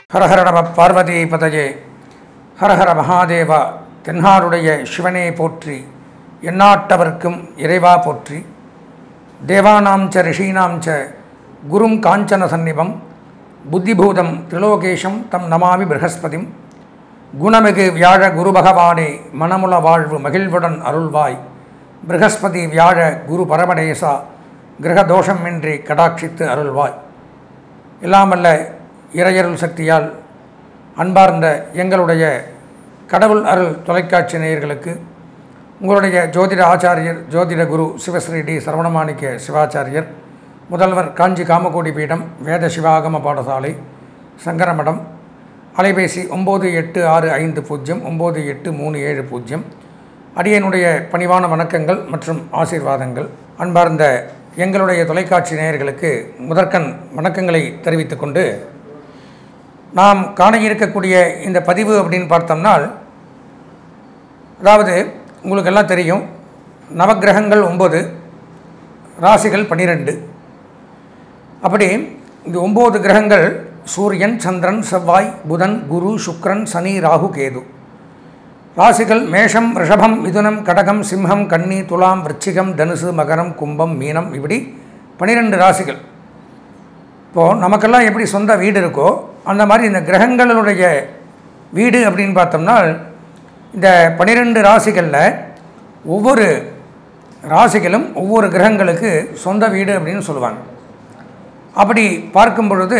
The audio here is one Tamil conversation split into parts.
ஹரஹர நம பார்வதி பதயே ஹரஹர மகாதேவா தென்னாருடைய சிவனே போற்றி எந்நாட்டவர்க்கும் இறைவா போற்றி தேவானாம் ச ரிஷீனாம் ச குரும் காஞ்சன சந்நிபம் புத்திபூதம் திரிலோகேஷம் தம் நமாமி ப்ரஹஸ்பதிம் குணமிகு வியாழ குரு பகவானே மனமுல வாழ்வு மகிழ்வுடன் அருள்வாய் ப்ரஹஸ்பதி வியாழ குரு பரமடேசா கிரகதோஷமின்றி கடாட்சித்து அருள்வாய். எல்லாமல்ல இறையருள் சக்தியால் அன்பார்ந்த எங்களுடைய கடவுள் அருள் தொலைக்காட்சி நேயர்களுக்கு உங்களுடைய ஜோதிட ஆச்சாரியர் ஜோதிட குரு சிவஸ்ரீ டி சரவணமாணிக்க சிவாச்சாரியர், முதல்வர் காஞ்சி காமகோடி பீடம் வேத சிவாகம பாடசாலை சங்கரமடம், அலைபேசி 9865098370, அடியனுடைய பணிவான வணக்கங்கள் மற்றும் ஆசீர்வாதங்கள். அன்பார்ந்த எங்களுடைய தொலைக்காட்சி நேயர்களுக்கு முதற்கண் வணக்கங்களை தெரிவித்துக் கொண்டு, நாம் காண இருக்கக்கூடிய இந்த பதிவு அப்படின்னு பார்த்தோம்னால், அதாவது உங்களுக்கு எல்லாம் தெரியும், நவக்கிரகங்கள் 9, ராசிகள் 12. அப்படி இந்த 9 கிரகங்கள் சூரியன், சந்திரன், செவ்வாய், புதன், குரு, சுக்கிரன், சனி, ராகு, கேது. ராசிகள் மேஷம், ரிஷபம், மிதுனம், கடகம், சிம்மம், கன்னி, துலாம், விருச்சிகம், தனுசு, மகரம், கும்பம், மீனம், இப்படி 12 ராசிகள். இப்போது நமக்கெல்லாம் எப்படி சொந்த வீடு இருக்கோ அந்த மாதிரி இந்த கிரகங்களுடைய வீடு அப்படின்னு பார்த்தோம்னா, இந்த 12 ராசிகளில் ஒவ்வொரு ராசிகளும் ஒவ்வொரு கிரகங்களுக்கு சொந்த வீடு அப்படின்னு சொல்லுவாங்க. அப்படி பார்க்கும் பொழுது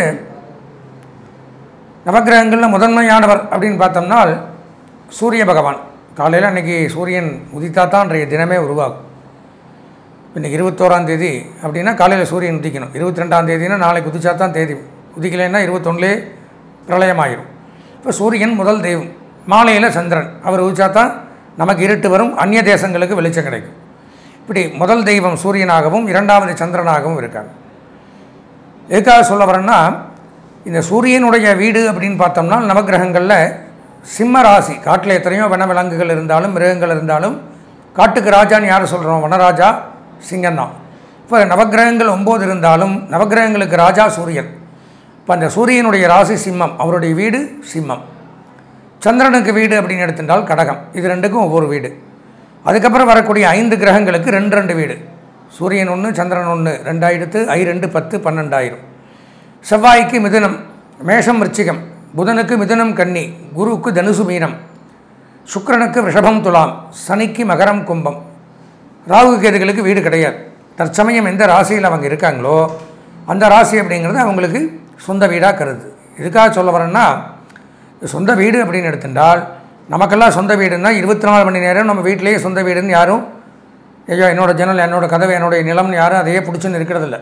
நவக்கிரகங்களில் முதன்மையானவர் அப்படின்னு பார்த்தோம்னா சூரிய பகவான். காலையில் அன்றைக்கி சூரியன் உதித்தா தான் அன்றைய தினமே உருவாகும். இன்றைக்கி 21ஆம் தேதி அப்படின்னா காலையில் சூரியன் உதிக்கணும். 22ஆம் தேதினா நாளைக்கு உதிச்சா தான் தேதி, உதிக்கலைன்னா 21 பிரளயமாயிரும். இப்போ சூரியன் முதல் தெய்வம். மாலையில் சந்திரன், அவர் உதிச்சா தான் நமக்கு இருட்டு வரும், அந்நிய தேசங்களுக்கு வெளிச்சம் கிடைக்கும். இப்படி முதல் தெய்வம் சூரியனாகவும் 2வது சந்திரனாகவும் இருக்காங்க. எதுக்காக சொல்ல வரேன்னா, இந்த சூரியனுடைய வீடு அப்படின்னு பார்த்தோம்னா நவக்கிரகங்களில் சிம்ம ராசி. காட்டில் எத்தனையோ வன விலங்குகள் இருந்தாலும் மிருகங்கள் இருந்தாலும் காட்டுக்கு ராஜான்னு யார் சொல்கிறோம்? வனராஜா சிங்கம் தான். இப்போ நவக்கிரகங்கள் 9 இருந்தாலும் நவக்கிரகங்களுக்கு ராஜா சூரியன். இப்போ அந்த சூரியனுடைய ராசி சிம்மம், அவருடைய வீடு சிம்மம். சந்திரனுக்கு வீடு அப்படின்னு எடுத்துட்டால் கடகம். இது ரெண்டுக்கும் ஒவ்வொரு வீடு. அதுக்கப்புறம் வரக்கூடிய 5 கிரகங்களுக்கு 2 வீடு. சூரியன் 1, சந்திரன் 1, 2 ஆயிடுத்து, I2 10, 12 ஆயிரும். செவ்வாய்க்கு மிதுனம், மேஷம், விருச்சிகம். புதனுக்கு மிதுனம், கன்னி. குருவுக்கு தனுசு, மீனம். சுக்கிரனுக்கு ரிஷபம், துலாம். சனிக்கு மகரம், கும்பம். ராகு கேதுகளுக்கு வீடு கிடையாது. தற்சமயம் எந்த ராசியில் அவங்க இருக்காங்களோ அந்த ராசி அப்படிங்கிறது அவங்களுக்கு சொந்த வீடாக கருது. இதுக்காக சொல்ல வரேன்னா, சொந்த வீடு அப்படின்னு எடுத்துட்டால் நமக்கெல்லாம் சொந்த வீடுன்னா 24 மணி நேரம் நம்ம வீட்டிலேயே சொந்த வீடுன்னு யாரும், ஐயோ என்னோடய ஜன்னல், என்னோடய கதவு, என்னுடைய நிலம்னு யாரும் அதையே பிடிச்சுன்னு இருக்கிறதில்ல.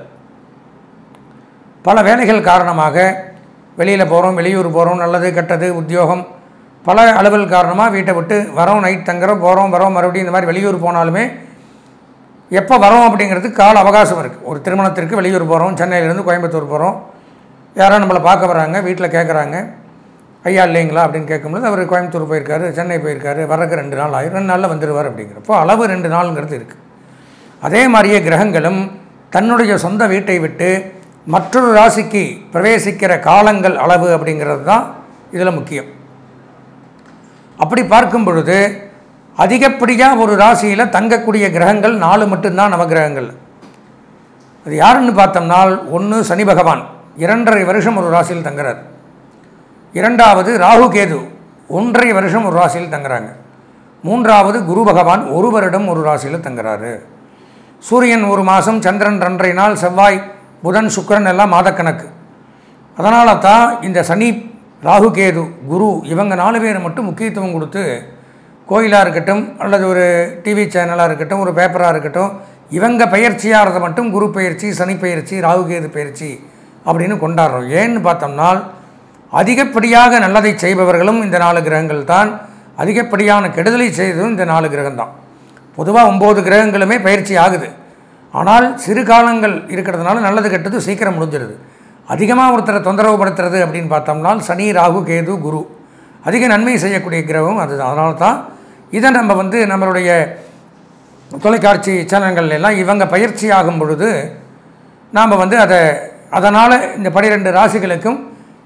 பல வேலைகள் காரணமாக வெளியில் போகிறோம், வெளியூர் போகிறோம், நல்லது கெட்டது உத்தியோகம், பல அலுவல் காரணமாக வீட்டை விட்டு வரோம், நைட் தங்குறோம், போகிறோம் வரோம், மறுபடியும் இந்த மாதிரி வெளியூர் போனாலுமே எப்போ வரோம் அப்படிங்கிறதுக்கு கால அவகாசம் இருக்குது. ஒரு திருமணத்திற்கு வெளியூர் போகிறோம், சென்னையிலேருந்து கோயம்புத்தூர் போகிறோம், யாரோ நம்மளை பார்க்க வராங்க, வீட்டில் கேட்குறாங்க, ஐயா இல்லைங்களா அப்படின்னு கேட்கும்போது அவர் கோயம்புத்தூர் போயிருக்காரு, சென்னை போயிருக்காரு, வரக்கு 2 நாள் ஆகும், 2 நாளில் வந்துடுவார் அப்படிங்கிறப்போ அளவு 2 நாளுங்கிறது இருக்குது. அதே மாதிரியே கிரகங்களும் தன்னுடைய சொந்த வீட்டை விட்டு மற்றொரு ராசிக்கு பிரவேசிக்கிற காலங்கள் அளவு அப்படிங்கிறது தான் இதில் முக்கியம். அப்படி பார்க்கும் பொழுது அதிகப்படியாக ஒரு ராசியில் தங்கக்கூடிய கிரகங்கள் 4 மட்டும்தான் நவகிரகங்கள். அது யாருன்னு பார்த்தோம்னா, 1 சனி பகவான் 2.5 வருஷம் ஒரு ராசியில் தங்குறார். 2வது ராகு கேது 1.5 வருஷம் ஒரு ராசியில் தங்குறாங்க. 3வது குரு பகவான் 1 வருடம் ஒரு ராசியில் தங்குறாரு. சூரியன் 1 மாதம், சந்திரன் 2.5 நாள், செவ்வாய், புதன், சுக்கிரன் எல்லாம் மாதக்கணக்கு. அதனால தான் இந்த சனி, ராகு, கேது, குரு இவங்க 4 பேர் மட்டும் முக்கியத்துவம் கொடுத்து கோயிலாக இருக்கட்டும் அல்லது ஒரு டிவி சேனலாக இருக்கட்டும், ஒரு பேப்பராக இருக்கட்டும், இவங்க பயிற்சியாகிறத மட்டும் குரு பயிற்சி, சனி பயிற்சி, ராகு கேது பயிற்சி அப்படின்னு கொண்டாடுறோம். ஏன்னு பார்த்தோம்னா, அதிகப்படியாக நல்லதை செய்பவர்களும் இந்த 4 கிரகங்கள் தான், அதிகப்படியான கெடுதலை செய்ததும் இந்த 4 கிரகம் தான். பொதுவாக 9 கிரகங்களுமே பயிற்சி ஆகுது. ஆனால் சிறு காலங்கள் இருக்கிறதுனால நல்லது கெட்டது சீக்கிரம் முடிஞ்சிடுது. அதிகமாக ஒருத்தரை தொந்தரவுபடுத்துறது அப்படின்னு பார்த்தோம்னா சனி, ராகு, கேது, குரு அதிக நன்மை செய்யக்கூடிய கிரகம் அதுதான். அதனால தான் இதை நம்ம நம்மளுடைய தொலைக்காட்சி சேனல்கள் எல்லாம் இவங்க பயிற்சி ஆகும் பொழுது நாம் அதனால் இந்த 12 ராசிகளுக்கும்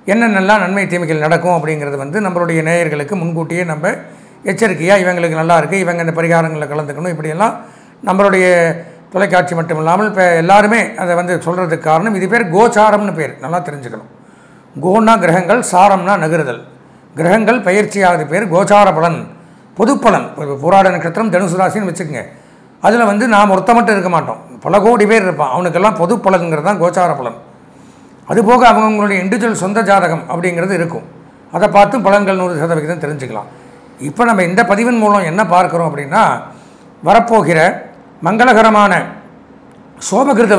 என்னென்னலாம் நன்மை தீமைகள் நடக்கும் அப்படிங்கிறது வந்து நம்மளுடைய நேயர்களுக்கு முன்கூட்டியே நம்ம எச்சரிக்கையாக இவங்களுக்கு நல்லா இருக்குது, இவங்க இந்த பரிகாரங்களில் கலந்துக்கணும், இப்படியெல்லாம் நம்மளுடைய தொலைக்காட்சி மட்டும் இல்லாமல் இப்போ எல்லாருமே அதை வந்து சொல்கிறதுக்கு காரணம் இது பேர் கோச்சாரம்னு பேர், நல்லா தெரிஞ்சுக்கணும். கோன்னா கிரகங்கள், சாரம்னா நகருதல். கிரகங்கள் பயிற்சியாவது பேர் கோச்சார பலன், பொதுப்பலன். இப்போ பூராட நட்சத்திரம் தனுசு ராசின்னு வச்சுக்கோங்க, அதில் வந்து நாம் ஒருத்த மட்டும் இருக்க மாட்டோம், பல கோடி பேர் இருப்பான், அவனுக்கெல்லாம் பொது பலன்கிறது தான் கோச்சார பலன். அதுபோக அவங்களுடைய இண்டிவிஜுவல் சொந்த ஜாதகம் அப்படிங்கிறது இருக்கும், அதை பார்த்து பலன்கள் 100% தெரிஞ்சுக்கலாம். இப்போ நம்ம இந்த பதிவின் மூலம் என்ன பார்க்குறோம் அப்படின்னா, வரப்போகிற மங்களகரமான சோபகிருத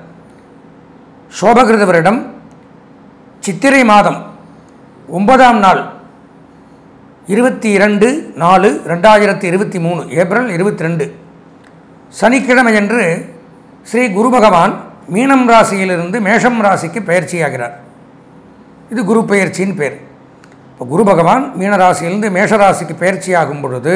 வருடம் சித்திரை மாதம் 9ஆம் நாள் 22/4/2023 ஏப்ரல் 22 சனிக்கிழமையன்று ஸ்ரீ குரு பகவான் மீனம் ராசியிலிருந்து மேஷம் ராசிக்கு பயிற்சியாகிறார். இது குரு பயிற்சின்னு பேர். இப்போ குரு பகவான் மீன ராசியிலிருந்து மேஷ ராசிக்கு பயிற்சியாகும் பொழுது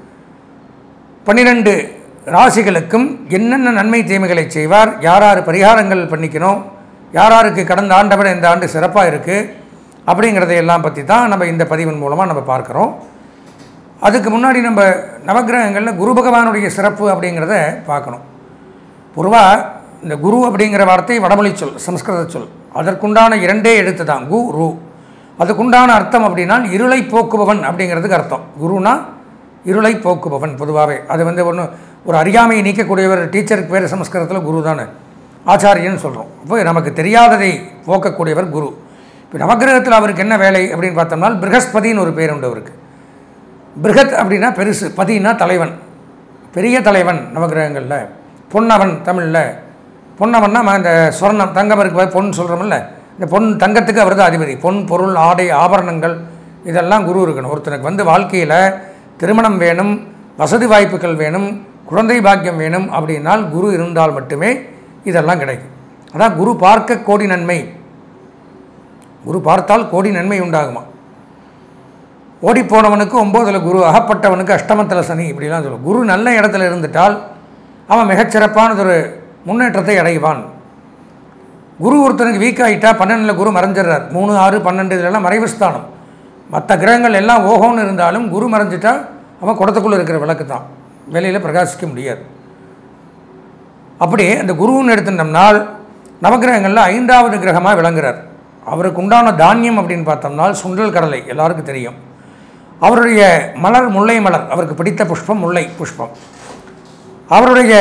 12 ராசிகளுக்கும் என்னென்ன நன்மை தீமைகளை செய்வார், யார் யார் பரிகாரங்கள் பண்ணிக்கணும், யார் யாருக்கு கடந்த ஆண்டை விட இந்த ஆண்டு சிறப்பாக இருக்குது அப்படிங்கிறதையெல்லாம் பற்றி தான் நம்ம இந்த பதிவின் மூலமாக நம்ம பார்க்குறோம். அதுக்கு முன்னாடி நம்ம நவகிரகங்களில் குரு பகவானுடைய சிறப்பு அப்படிங்கிறத பார்க்கணும். பொதுவாக இந்த குரு அப்படிங்கிற வார்த்தை வடமொழி சொல், சம்ஸ்கிருத சொல். அதற்குண்டான 2 எழுத்து தான் கு ரு. அதுக்குண்டான அர்த்தம் அப்படின்னா இருளை போக்குபவன் அப்படிங்கிறதுக்கு அர்த்தம். குருனா இருளை போக்குபவன். பொதுவாகவே அது வந்து ஒரு அறியாமையை நீக்கக்கூடியவர். டீச்சருக்கு பேர் சமஸ்கிருதத்தில் குரு தானே, ஆச்சாரியன்னு சொல்கிறோம். அப்போ நமக்கு தெரியாததை போக்கக்கூடியவர் குரு. இப்போ நவகிரகத்தில் அவருக்கு என்ன வேலை அப்படின்னு பார்த்தோம்னா, ப்ரஹஸ்பதின்னு ஒரு பேர் உண்டு அவருக்கு. ப்ரஹத் அப்படின்னா பெருசு, பதினா தலைவன், பெரிய தலைவன். நவகிரகங்களில் பொன்னவன், தமிழில் பொன்னவன்னா இந்த ஸ்வர்ணம் தங்கம் இருக்கு, பொன் சொல்கிறோம்ல, இந்த பொன் தங்கத்துக்கு அவர் தான் அதிபதி. பொன் பொருள் ஆடை ஆபரணங்கள் இதெல்லாம் குரு இருக்கணும். ஒருத்தனுக்கு வந்து வாழ்க்கையில் திருமணம் வேணும், வசதி வாய்ப்புகள் வேணும், குழந்தை பாக்கியம் வேணும் அப்படின்னால் குரு இருந்தால் மட்டுமே இதெல்லாம் கிடைக்கும். அதான் குரு பார்க்க கோடி நன்மை, குரு பார்த்தால் கோடி நன்மை உண்டாகுமா. ஓடிப்போனவனுக்கு 9ல் குரு, அகப்பட்டவனுக்கு அஷ்டமத்தில் சனி, இப்படிலாம் சொல்லுவோம். குரு நல்ல இடத்துல இருந்துட்டால் அவன் மிகச்சிறப்பானதொரு முன்னேற்றத்தை அடைவான். குரு ஒருத்தனுக்கு வீக் ஆகிட்டா 12ல் குரு மறைஞ்சிடுறார். 3, 6, 12 இதெல்லாம் மறைவு ஸ்தானம். மற்ற கிரகங்கள் எல்லாம் ஓகோன்னு இருந்தாலும் குரு மறைஞ்சிட்டா அவன் குடத்துக்குள்ளே இருக்கிற விளக்கு தான், வெளியில் பிரகாசிக்க முடியாது. அப்படியே அந்த குருன்னு எடுத்துட்டோம்னால் நவகிரகங்களில் 5வது கிரகமாக விளங்குறார். அவருக்கு உண்டான தானியம் அப்படின்னு பார்த்தோம்னா சுண்டல் கடலை, எல்லாருக்கும் தெரியும். அவருடைய மலர் முல்லை மலர், அவருக்கு பிடித்த புஷ்பம் முல்லை புஷ்பம். அவருடைய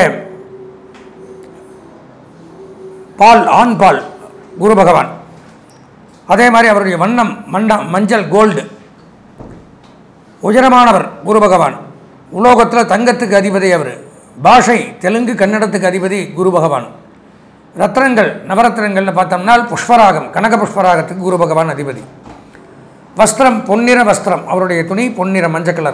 பால் ஆண் பால் குரு பகவான். அதே மாதிரி அவருடைய வண்ணம் மஞ்சள் கோல்டு. உயரமானவர் குரு பகவான். உலோகத்தில் தங்கத்துக்கு அதிபதி அவர். பாஷை தெலுங்கு கன்னடத்துக்கு அதிபதி குரு பகவான். ரத்னங்கள் நவரத்னங்கள்னு பார்த்தோம்னா புஷ்பராகம், கனக புஷ்பராகத்துக்கு குரு பகவான் அதிபதி. வஸ்திரம் பொன்னிற வஸ்திரம், அவருடைய துணி பொன்னிற மஞ்சள் கலர்.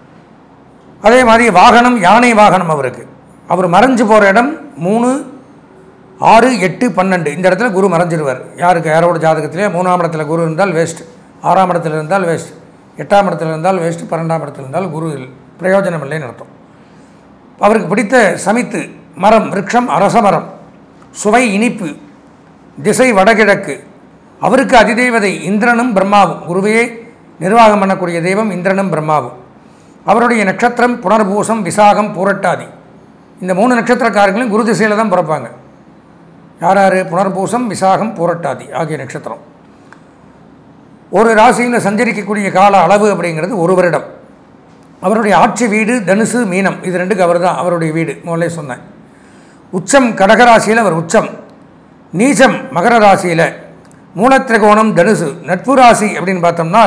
அதே மாதிரி வாகனம் யானை வாகனம் அவருக்கு. அவர் மறைஞ்சு போகிற இடம் 3, 6, 8, 12 இந்த இடத்துல குரு மறைஞ்சிருவார். யாரோட ஜாதகத்திலே 3ஆம் இடத்துல குரு இருந்தால் வேஸ்ட், 6ஆம் இடத்துல இருந்தால் வேஸ்ட், 8ஆம் இடத்துல இருந்தால் வேஸ்ட், 12ஆம் இடத்துல இருந்தால் குரு பிரயோஜனம் இல்லைன்னு அர்த்தம். அவருக்கு பிடித்த சமித்து மரம், விருட்சம் அரச மரம். சுவை இனிப்பு, திசை வடகிழக்கு. அவருக்கு அதிதேவதை இந்திரனும் பிரம்மாவும். குருவையே நிர்வாகம் பண்ணக்கூடிய தெய்வம் இந்திரனும் பிரம்மாவும். அவருடைய நட்சத்திரம் புனர்பூசம், விசாகம், பூரட்டாதி. இந்த 3 நட்சத்திரக்காரங்களும் குரு திசையில் தான் பிறப்பாங்க. யார்? புனர்பூசம், விசாகம், பூரட்டாதி ஆகிய நட்சத்திரம். ஒரு ராசியில் சஞ்சரிக்கக்கூடிய கால அளவு அப்படிங்கிறது 1 வருடம். அவருடைய ஆட்சி வீடு தனுசு மீனம், இது 2க்கு அவர் தான் அவருடைய வீடு. முதல்ல சொன்னேன். உச்சம் கடகராசியில் அவர் உச்சம், நீச்சம் மகர ராசியில், மூலத்திரிகோணம் தனுசு. நட்பு ராசி அப்படின்னு பார்த்தோம்னா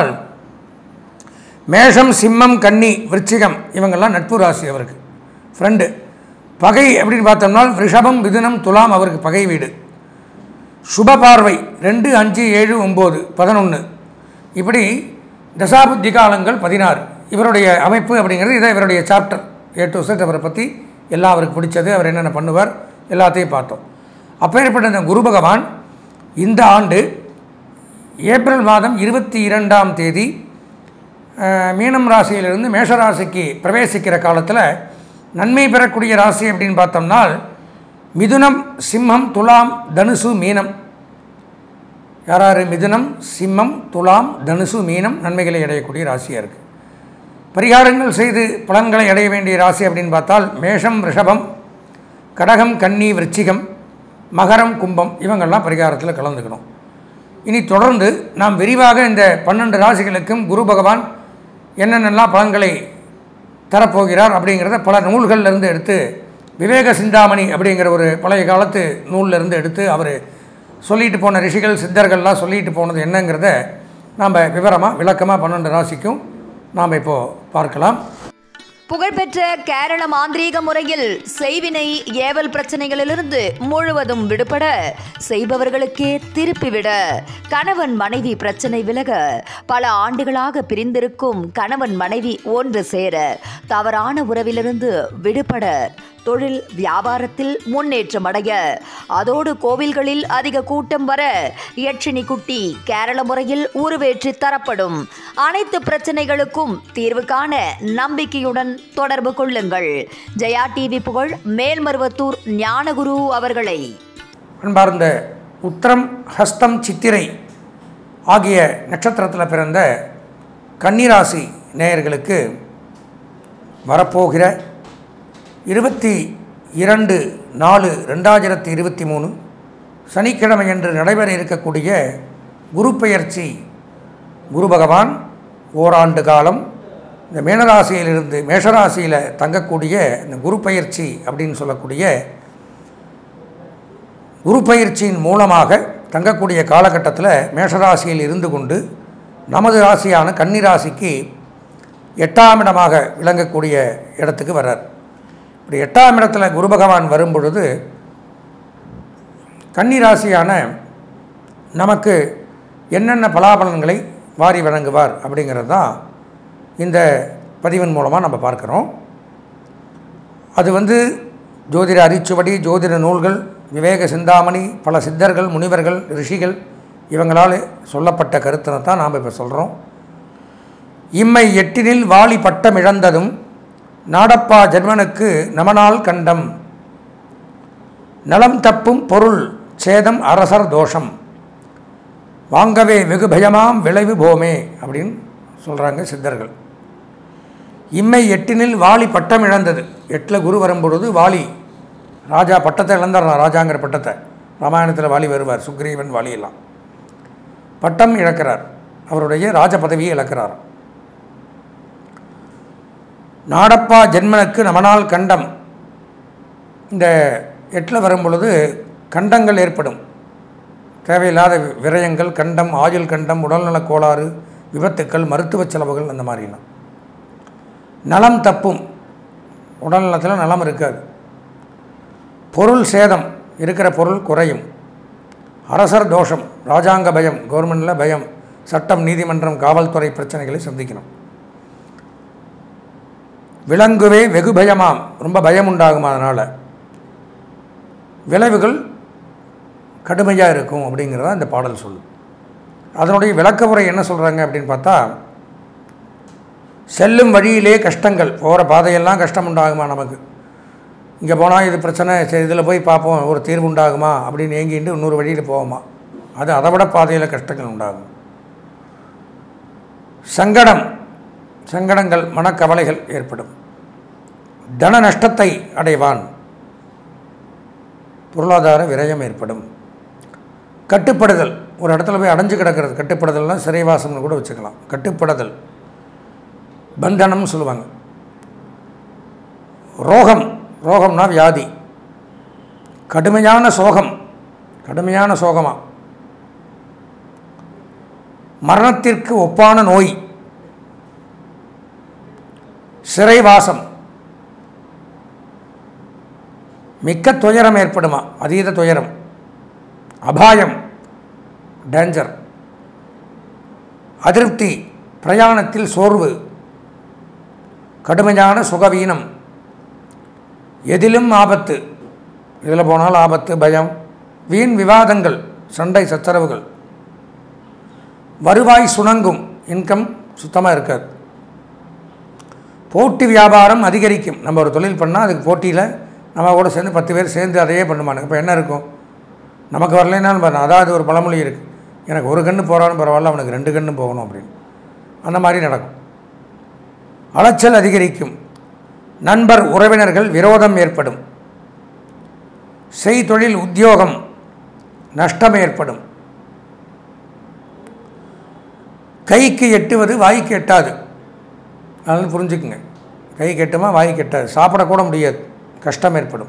மேஷம், சிம்மம், கன்னி, விருச்சிகம் இவங்கெல்லாம் நட்பு ராசி அவருக்கு, ஃப்ரெண்டு. பகை அப்படின்னு பார்த்தோம்னா ரிஷபம், மிதுனம், துலாம் அவருக்கு பகை வீடு. சுப பார்வை 2, 5, 7, 9, 11 இப்படி தசாபுத்தி காலங்கள் 16. இவருடைய அமைப்பு அப்படிங்கிறது இதை இவருடைய சாப்டர் A to Z. அவரை பற்றி எல்லாம் அவருக்கு பிடிச்சது, அவர் என்னென்ன பண்ணுவார் எல்லாத்தையும் பார்த்தோம். அப்பேற்பட்ட இந்த குரு பகவான் இந்த ஆண்டு ஏப்ரல் மாதம் 22ஆம் தேதி மீனம் ராசியிலிருந்து மேஷராசிக்கு பிரவேசிக்கிற காலத்தில் நன்மை பெறக்கூடிய ராசி அப்படின்னு பார்த்தோம்னா மிதுனம், சிம்மம், துலாம், தனுசு, மீனம் யாராரு? மிதுனம், சிம்மம், துலாம், தனுசு, மீனம் நன்மைகளை அடையக்கூடிய ராசியாக இருக்குது. பரிகாரங்கள் செய்து பலன்களை அடைய வேண்டிய ராசி அப்படின்னு பார்த்தால் மேஷம், ரிஷபம், கடகம், கன்னி, விருச்சிகம், மகரம், கும்பம் இவங்கள்லாம் பரிகாரத்தில் கலந்துக்கணும். இனி தொடர்ந்து நாம் விரிவாக இந்த 12 ராசிகளுக்கும் குரு பகவான் என்னென்னலாம் பலன்களை தரப்போகிறார் அப்படிங்கிறத பல நூல்கள்லேருந்து எடுத்து, விவேக சிந்தாமணி அப்படிங்கிற ஒரு பழைய காலத்து நூல்லேருந்து எடுத்து அவர் சொல்லிட்டு போன ரிஷிகள் சித்தர்கள்லாம் சொல்லிட்டு போனது என்னங்கிறத நாம் விவரமாக விளக்கமாக 12 ராசிக்கும் நாம் இப்போது பார்க்கலாம். புகழ்பெற்ற கேரள மாந்திரீக முறையில் செய்வினை ஏவல் பிரச்சனைகளிலிருந்து முழுவதும் விடுபட, செய்பவர்களுக்கே திருப்பிவிட, கணவன் மனைவி பிரச்சனை விலக, பல ஆண்டுகளாக பிரிந்திருக்கும் கணவன் மனைவி ஒன்று சேர, தவறான உறவிலிருந்து விடுபட, தொழில் வியாபாரத்தில் முன்னேற்றம் அடைய, அதோடு கோவில்களில் அதிக கூட்டம் வர, யட்சினி குட்டி கேரள முறையில் உருவேற்றி தரப்படும். அனைத்து பிரச்சனைகளுக்கும் தீர்வு காண நம்பிக்கையுடன் தொடர்பு கொள்ளுங்கள். ஜெயா டிவி புகழ் மேல்மருவத்தூர் ஞானகுரு அவர்களை. அன்பார்ந்த உத்திரம், ஹஸ்தம், சித்திரை ஆகிய நட்சத்திரத்தில் பிறந்த கன்னிராசி நேயர்களுக்கு வரப்போகிற 22/4/2023 சனிக்கிழமை என்று நடைபெற இருக்கக்கூடிய குரு பெயர்ச்சி, குரு பகவான் ஓராண்டு காலம் இந்த மீனராசியிலிருந்து மேஷராசியில் தங்கக்கூடிய இந்த குரு பயிற்சி அப்படின்னு சொல்லக்கூடிய குரு பயிற்சியின் மூலமாக தங்கக்கூடிய காலகட்டத்தில் மேஷராசியில் இருந்து கொண்டு நமது ராசியான கன்னிராசிக்கு 8ஆம் இடமாக விளங்கக்கூடிய இடத்துக்கு வர்றார். இப்படி 8ஆம் இடத்துல குரு பகவான் வரும் பொழுது கன்னிராசியான நமக்கு என்னென்ன பலாபலன்களை வாரி வழங்குவார் அப்படிங்கிறது தான் இந்த பதிவின் மூலமாக நம்ம பார்க்குறோம். அது ஜோதிட அரிச்சுவடி, ஜோதிட நூல்கள், விவேக சிந்தாமணி, பல சித்தர்கள், முனிவர்கள், ரிஷிகள் இவங்களால் சொல்லப்பட்ட கருத்தை தான் நாம் இப்போ சொல்கிறோம். இம்மை 8னில் வாலி பட்டம் இழந்ததும் நாடப்பா ஜென்மனுக்கு நமனால் கண்டம், நலம் தப்பும் பொருள் சேதம் அரசர் தோஷம், வாங்கவே வெகு பயமாம் விளைவு போமே அப்படின்னு சொல்கிறாங்க சித்தர்கள். இம்மை 8னில் வாலி பட்டம் இழந்தது. 8ல் குரு வரும்பொழுது வாலி ராஜா பட்டத்தை இழந்தார். ராஜாங்கிற பட்டத்தை ராமாயணத்தில் வாலி வருவார், சுக்ரீவன் வாலியெல்லாம் பட்டம் இழக்கிறார், அவருடைய ராஜ பதவியை இழக்கிறார். நாடப்பா ஜென்மனுக்கு நமனால் கண்டம், இந்த 8ல் வரும் பொழுது கண்டங்கள் ஏற்படும், தேவையில்லாத விரயங்கள், கண்டம், ஆயுள் கண்டம், உடல்நலக் கோளாறு, விபத்துக்கள், மருத்துவ செலவுகள், அந்த மாதிரிலாம். நலம் தப்பும், உடல்நலத்தில் நலம் இருக்காது. பொருள் சேதம், இருக்கிற பொருள் குறையும். அரசர் தோஷம், ராஜாங்க பயம், கவர்மெண்டில் பயம், சட்டம், நீதிமன்றம், காவல்துறை பிரச்சனைகளை சந்திக்கணும். விலங்குவே வெகு பயமாம், ரொம்ப பயம் உண்டாகும், அதனால் விளைவுகள் கடுமையாக இருக்கும் அப்படிங்கிறத இந்த பாடல் சொல்லுது. அதனுடைய விளக்க உரை என்ன சொல்கிறாங்க அப்படின்னு பார்த்தா, செல்லும் வழியிலே கஷ்டங்கள், போகிற பாதையெல்லாம் கஷ்டம் உண்டாகுமா, நமக்கு இங்கே போனால் இது பிரச்சனை, சரி இதில் போய் பார்ப்போம் ஒரு தீர்வு உண்டாகுமா அப்படின்னு ஏங்கிட்டு இன்னொரு வழியில் போவோமா, அது அதை விட பாதையில் கஷ்டங்கள் உண்டாகும். சங்கடங்கள், மனக்கவலைகள் ஏற்படும். தன நஷ்டத்தை அடைவான், பொருளாதார விரயம் ஏற்படும். கட்டுப்படுதல், ஒரு இடத்துல போய் அடைஞ்சு கிடக்கிறது, கட்டுப்படுதல்னால் சிறைவாசம்னு கூட வச்சுக்கலாம். கட்டுப்படுதல், பந்தனம் சொல்லுவாங்க. ரோகம்னா வியாதி, கடுமையான சோகமாக, மரணத்திற்கு ஒப்பான நோய், சிறைவாசம், மிக்க துயரம் ஏற்படுமா, அதீத துயரம், அபாயம், டேஞ்சர், அதிருப்தி, பிரயாணத்தில் சோர்வு, கடுமையான சுகவீனம், எதிலும் ஆபத்து, இதில் போனால் ஆபத்து, பயம், வீண் விவாதங்கள், சண்டை சச்சரவுகள், வருவாய் சுணங்கும், இன்கம் சுத்தமாக இருக்காது. போட்டி வியாபாரம் அதிகரிக்கும், நம்ம ஒரு தொழில் பண்ணால் அதுக்கு போட்டியில் நம்ம கூட சேர்ந்து 10 பேர் சேர்ந்து அதையே பண்ணுமானுங்க. இப்போ என்ன இருக்கும், நமக்கு வரலைன்னா, அதாவது ஒரு பழமொழி இருக்குது, எனக்கு ஒரு கண்ணு போகிறாலும் பரவாயில்ல, அவனுக்கு 2 கண்ணு போகணும் அப்படின்னு. அந்த மாதிரி நடக்கும். அலைச்சல் அதிகரிக்கும். நண்பர் உறவினர்கள் விரோதம் ஏற்படும். செய்தொழில் உத்தியோகம் நஷ்டம் ஏற்படும். கைக்கு எட்டுவது வாய்க்கு எட்டாது. அதனால் புரிஞ்சுக்குங்க. கைக்கு எட்டுமா வாய்க்கு எட்டாது. சாப்பிடக்கூட முடியாது, கஷ்டம் ஏற்படும்.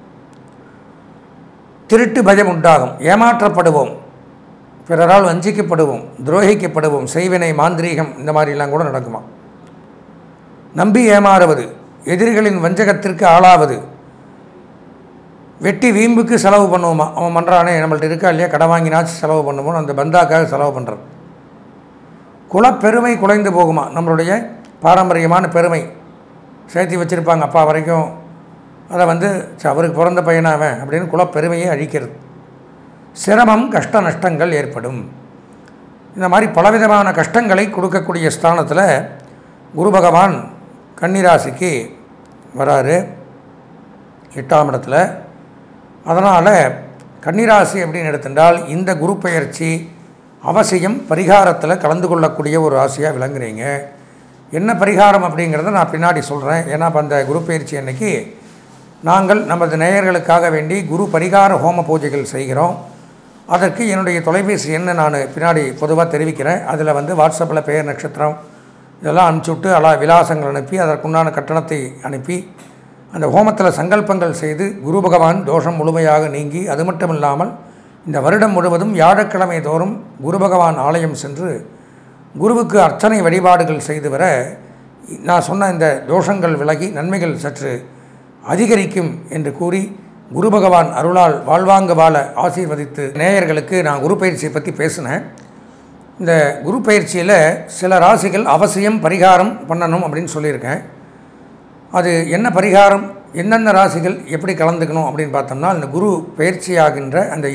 திருட்டு பயம் உண்டாகும். ஏமாற்றப்படுவோம், பிறரால் வஞ்சிக்கப்படுவோம், துரோகிக்கப்படுவோம். செய்வினை மாந்திரீகம் இந்த மாதிரிலாம் கூட நடக்குமா. நம்பி ஏமாறுவது, எதிரிகளின் வஞ்சகத்திற்கு ஆளாவது, வெட்டி வீம்புக்கு செலவு பண்ணுவோமா. அவன் பண்ணுறானே, நம்மள்ட்ட இருக்கா இல்லையா, கடை வாங்கினாச்சு செலவு பண்ணுவோம், அந்த பந்தாக்காக செலவு பண்ணுறது. குலப்பெருமை குலைந்து போகுமா. நம்மளுடைய பாரம்பரியமான பெருமை சேர்த்து வச்சுருப்பாங்க அப்பா வரைக்கும், அதை வந்து அவருக்கு பிறந்த பையனாவன் அப்படின்னு குலப்பெருமையை அழிக்கிறது. சிரமம், கஷ்ட நஷ்டங்கள் ஏற்படும். இந்த மாதிரி பலவிதமான கஷ்டங்களை கொடுக்கக்கூடிய ஸ்தானத்தில் குரு பகவான் கன்னிராசிக்கு வராரு, 8ஆம் இடத்துல. அதனால் கன்னிராசி அப்படின்னு எடுத்துட்டால் இந்த குரு பெயர்ச்சி அவசியம் பரிகாரத்தில் கலந்து கொள்ளக்கூடிய ஒரு ராசியாக விளங்குறீங்க. என்ன பரிகாரம் அப்படிங்கிறத நான் பின்னாடி சொல்கிறேன். ஏன்னா இப்போ அந்த குரு பெயர்ச்சி அன்னைக்கு நாங்கள் நமது நேயர்களுக்காக வேண்டி குரு பரிகார ஹோம பூஜைகள் செய்கிறோம். அதற்கு என்னுடைய தொலைபேசி எண்ணை நான் பின்னாடி பொதுவாக தெரிவிக்கிறேன். அதில் வந்து வாட்ஸ்அப்பில் பெயர் நட்சத்திரம் இதெல்லாம் அனுப்பிச்சுட்டு விலாசங்கள் அனுப்பி அதற்குண்டான கட்டணத்தை அனுப்பி அந்த ஹோமத்தில் சங்கல்பங்கள் செய்து குரு பகவான் தோஷம் முழுமையாக நீங்கி, அது மட்டும் இல்லாமல் இந்த வருடம் முழுவதும் வியாழக்கிழமை தோறும் குரு பகவான் ஆலயம் சென்று குருவுக்கு அர்ச்சனை வழிபாடுகள் செய்து வர நான் சொன்ன இந்த தோஷங்கள் விலகி நன்மைகள் சற்று அதிகரிக்கும் என்று கூறி குரு பகவான் அருளால் வாழ்வாங்க வாழ ஆசீர்வதித்து நேயர்களுக்கு நான் குரு பயிற்சியை பற்றி பேசினேன். இந்த குரு பயிற்சியில் சில ராசிகள் அவசியம் பரிகாரம் பண்ணணும் அப்படின்னு சொல்லியிருக்கேன். அது என்ன பரிகாரம், எந்தெந்த ராசிகள் எப்படி கலந்துக்கணும் அப்படின்னு பார்த்தோம்னா, இந்த குரு பயிற்சியாகின்ற அந்த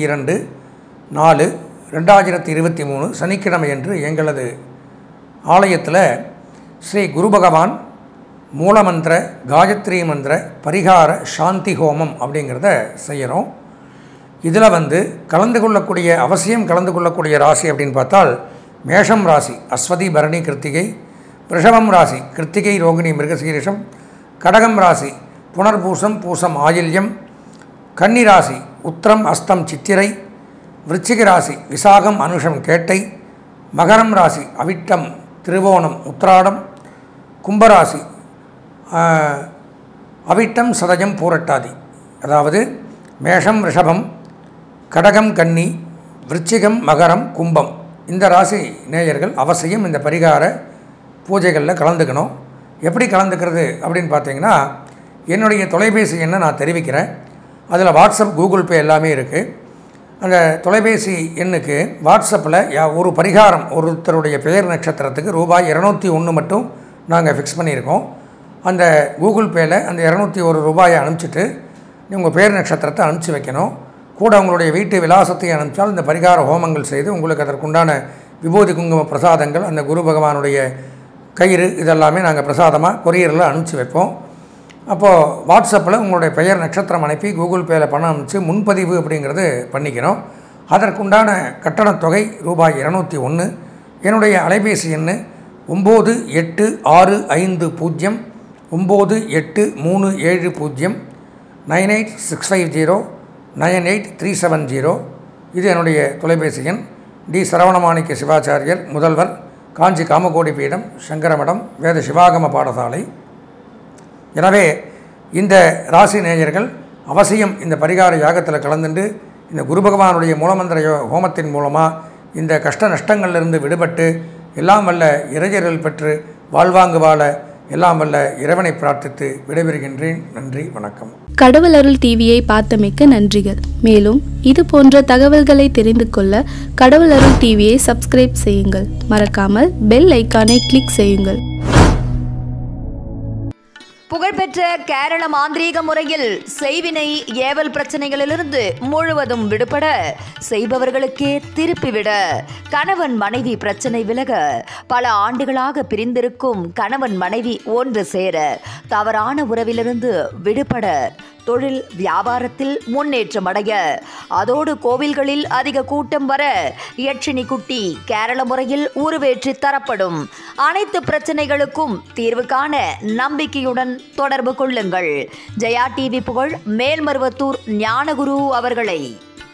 22/4/2023 சனிக்கிழமை என்று எங்களது ஆலயத்தில் ஸ்ரீ குரு பகவான் மூலமந்திர காயத்ரி மந்திர பரிகார சாந்தி ஹோமம் அப்படிங்கிறத செய்கிறோம். இதில் வந்து அவசியம் கலந்து கொள்ளக்கூடிய ராசி அப்படின்னு பார்த்தால் மேஷம் ராசி அஸ்வதி பரணி கிருத்திகை, ரிஷபம் ராசி கிருத்திகை ரோகிணி மிருகசீரிஷம், கடகம் ராசி புனர்பூசம் பூசம் ஆயில்யம், கன்னி ராசி உத்திரம் அஸ்தம் சித்திரை, விருச்சிக ராசி விசாகம் அனுஷம் கேட்டை, மகரம் ராசி அவிட்டம் திருவோணம் உத்திராடம், கும்பராசி அவிட்டம் சதயம் பூரட்டாதி. அதாவது மேஷம் ரிஷபம் கடகம் கன்னி விருச்சிகம் மகரம் கும்பம் இந்த ராசி நேயர்கள் அவசியம் இந்த பரிகார பூஜைகளில் கலந்துக்கணும். எப்படி கலந்துக்கிறது அப்படின்னு பார்த்தீங்கன்னா, என்னுடைய தொலைபேசி எண்ணை நான் தெரிவிக்கிறேன். அதில் வாட்ஸ்அப் கூகுள் பே எல்லாமே இருக்குது. அந்த தொலைபேசி எண்ணுக்கு வாட்ஸ்அப்பில் ஒரு பரிகாரம் ஒருத்தருடைய பெயர் நட்சத்திரத்துக்கு ரூபாய் 201 மட்டும் நாங்கள் ஃபிக்ஸ் பண்ணியிருக்கோம். அந்த கூகுள் பேயில் அந்த 201 ரூபாயை அனுப்பிச்சிட்டு உங்கள் பேர் நட்சத்திரத்தை அனுப்பிச்சி வைக்கணும். கூட உங்களுடைய வீட்டு விலாசத்தை அனுப்பிச்சால் இந்த பரிகார ஹோமங்கள் செய்து உங்களுக்கு அதற்குண்டான விபூதி குங்கும பிரசாதங்கள், அந்த குரு பகவானுடைய கயிறு இதெல்லாமே நாங்கள் பிரசாதமாக கொரியரில் அனுப்பிச்சி வைப்போம். அப்போது வாட்ஸ்அப்பில் உங்களுடைய பெயர் நட்சத்திரம் அனுப்பி கூகுள் பேயில் பணம் அனுப்பிச்சு முன்பதிவு அப்படிங்கிறது பண்ணிக்கணும். அதற்குண்டான கட்டணத்தொகை ரூபாய் 201. என்னுடைய அலைபேசி எண் 9865098370 9865098370. இது என்னுடைய தொலைபேசி எண். டி சரவணமாணிக்க சிவாச்சாரியர், முதல்வர், காஞ்சி காமகோடி பீடம், சங்கரமடம், வேத சிவாகம பாடசாலை. எனவே இந்த ராசி நேயர்கள் அவசியம் இந்த பரிகார யாகத்தில் கலந்துண்டு இந்த குரு பகவானுடைய மூலமந்திர ஹோமத்தின் மூலமாக இந்த கஷ்ட நஷ்டங்களிலிருந்து விடுபட்டு எல்லாம் வல்ல இறையர்கள் பெற்று வாழ்வாங்கு வாழ எல்லாம் வல்ல இறைவனை பிரார்த்தித்து விடைபெறுகின்றேன். நன்றி, வணக்கம். கடவுள் அருள் டிவியை பார்த்தமைக்க நன்றிகள். மேலும் இது போன்ற தகவல்களை தெரிந்து கொள்ள கடவுள் அருள் டிவியை சப்ஸ்கிரைப் செய்யுங்கள். மறக்காமல் பெல் ஐக்கானை கிளிக் செய்யுங்கள். புகழ்பெற்ற கேரள மாந்திரீக முறையில் செய்வினை ஏவல் பிரச்சனைகளிலிருந்து முழுவதும் விடுபட, செய்பவர்களுக்கே திருப்பிவிட, கணவன் மனைவி பிரச்சனை விலக, பல ஆண்டுகளாக பிரிந்திருக்கும் கணவன் மனைவி ஒன்று சேர, தவறான உறவிலிருந்து விடுபட, தொழில் வியாபாரத்தில் முன்னேற்றம் அடைய, அதோடு கோவில்களில் அதிக கூட்டம் வர யட்சினி குட்டி கேரள முறையில் உருவேற்றி தரப்படும். அனைத்து பிரச்சனைகளுக்கும் தீர்வு காண நம்பிக்கையுடன் தொடர்பு கொள்ளுங்கள். ஜெயா டிவி புகழ் மேல்மருவத்தூர் ஞானகுரு அவர்களை.